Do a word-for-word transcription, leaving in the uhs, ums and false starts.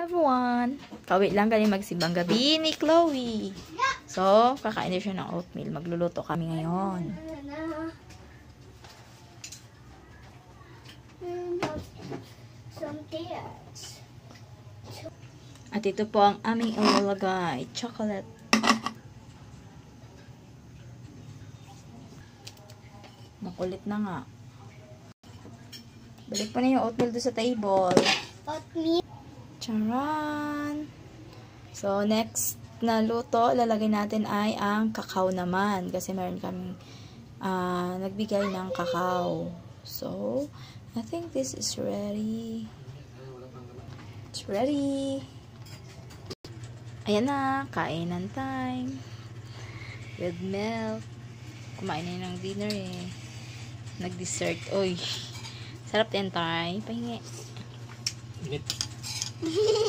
everyone! Kawit lang kami magsimbang gabi ni Chloe. So, kakain na siya ng oatmeal. Magluluto kami ngayon. At ito po ang aming ilalagay. Chocolate. Makulit na nga. Balik pa na yung oatmeal doon sa table. Oatmeal. Charan! So, next na luto, lalagay natin ay ang kakao naman. Kasi meron kami uh, nagbigay ng kakao. So, I think this is ready. It's ready. Ayan na, kainan time. With milk. Kumain na ng dinner eh. Nag-dessert. Uy. Sarap din tayo. Pahingi. Init.